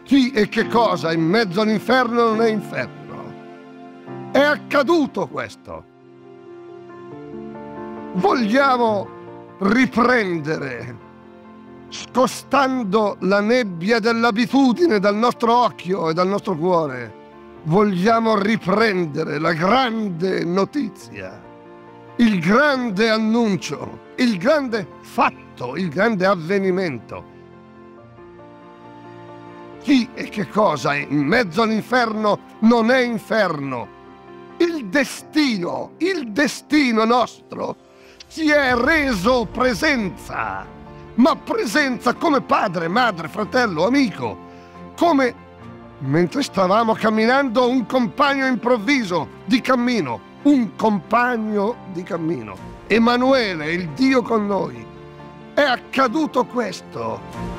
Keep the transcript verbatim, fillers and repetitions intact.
Chi e che cosa in mezzo all'inferno non è inferno. È accaduto questo. Vogliamo riprendere, scostando la nebbia dell'abitudine dal nostro occhio e dal nostro cuore, vogliamo riprendere la grande notizia, il grande annuncio, il grande fatto, il grande avvenimento. Chi e che cosa è in mezzo all'inferno non è inferno. Il destino, il destino nostro si è reso presenza, ma presenza come padre, madre, fratello, amico, come mentre stavamo camminando un compagno improvviso di cammino, un compagno di cammino. Emanuele, il Dio con noi. È accaduto questo.